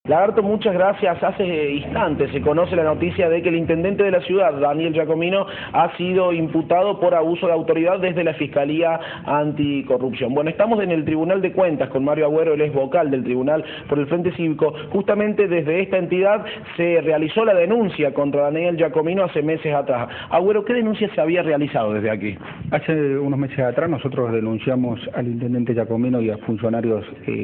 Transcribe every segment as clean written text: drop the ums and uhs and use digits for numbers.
Lagarto, muchas gracias. Hace instantes se conoce la noticia de que el intendente de la ciudad, Daniel Giacomino, ha sido imputado por abuso de autoridad desde la Fiscalía Anticorrupción. Bueno, estamos en el Tribunal de Cuentas con Mario Agüero, él es vocal del Tribunal por el Frente Cívico. Justamente desde esta entidad se realizó la denuncia contra Daniel Giacomino hace meses atrás. Agüero, ¿qué denuncia se había realizado desde aquí? Hace unos meses atrás nosotros denunciamos al intendente Giacomino y a funcionarios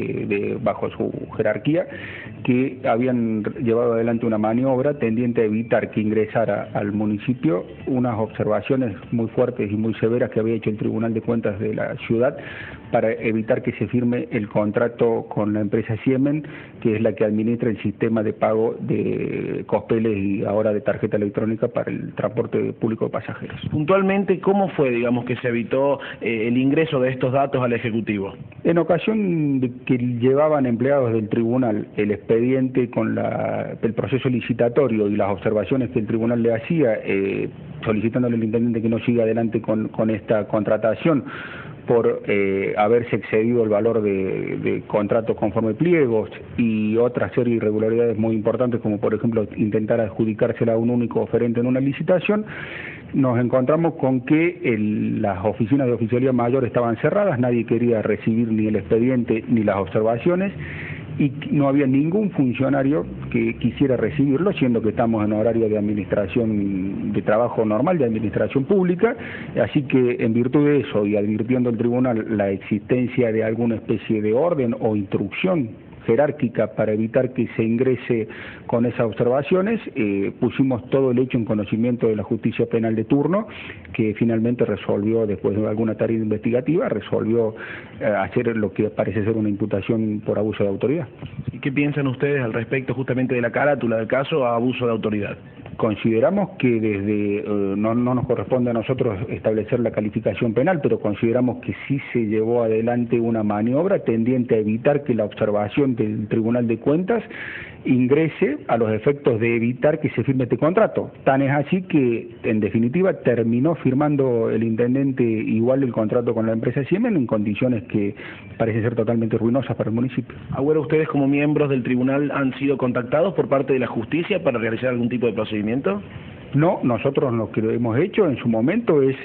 bajo su jerarquía que habían llevado adelante una maniobra tendiente a evitar que ingresara al municipio unas observaciones muy fuertes y muy severas que había hecho el Tribunal de Cuentas de la ciudad para evitar que se firme el contrato con la empresa Siemen, que es la que administra el sistema de pago de Cospeles y ahora de tarjeta electrónica para el transporte público de pasajeros. Puntualmente, ¿cómo fue, digamos, que se evitó el ingreso de estos datos al Ejecutivo? En ocasión de que llevaban empleados del tribunal el expediente con el proceso licitatorio y las observaciones que el tribunal le hacía, solicitándole al intendente que no siga adelante con esta contratación por haberse excedido el valor de contratos conforme pliegos y otra serie de irregularidades muy importantes, como por ejemplo intentar adjudicársela a un único oferente en una licitación, nos encontramos con que las oficinas de oficialía mayor estaban cerradas, nadie quería recibir ni el expediente ni las observaciones, y no había ningún funcionario que quisiera recibirlo, siendo que estamos en horario de administración, de trabajo normal, de administración pública, así que en virtud de eso y advirtiendo al tribunal la existencia de alguna especie de orden o instrucción jerárquica para evitar que se ingrese con esas observaciones, pusimos todo el hecho en conocimiento de la justicia penal de turno, que finalmente resolvió, después de alguna tarea investigativa, resolvió hacer lo que parece ser una imputación por abuso de autoridad. ¿Y qué piensan ustedes al respecto justamente de la carátula del caso a abuso de autoridad? Consideramos que no nos corresponde a nosotros establecer la calificación penal, pero consideramos que sí se llevó adelante una maniobra tendiente a evitar que la observación del Tribunal de Cuentas ingrese a los efectos de evitar que se firme este contrato. Tan es así que, en definitiva, terminó firmando el intendente igual el contrato con la empresa Siemen en condiciones que parecen ser totalmente ruinosas para el municipio. Ahora, ¿ustedes como miembros del tribunal han sido contactados por parte de la justicia para realizar algún tipo de procedimiento? No, nosotros lo que hemos hecho en su momento es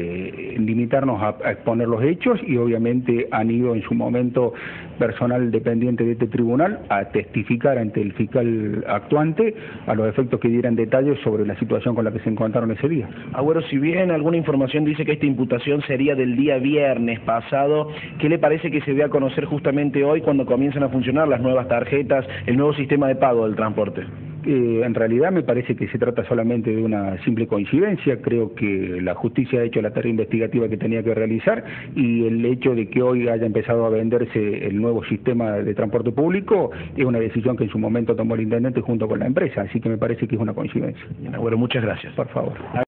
limitarnos a exponer los hechos y obviamente han ido en su momento personal dependiente de este tribunal a testificar ante el fiscal actuante a los efectos que dieran detalles sobre la situación con la que se encontraron ese día. Agüero, si bien alguna información dice que esta imputación sería del día viernes pasado, ¿qué le parece que se dé a conocer justamente hoy cuando comienzan a funcionar las nuevas tarjetas, el nuevo sistema de pago del transporte? En realidad me parece que se trata solamente de una simple coincidencia. Creo que la justicia ha hecho la tarea investigativa que tenía que realizar y el hecho de que hoy haya empezado a venderse el nuevo sistema de transporte público es una decisión que en su momento tomó el intendente junto con la empresa, así que me parece que es una coincidencia. Bien, Agüero, muchas gracias. Por favor.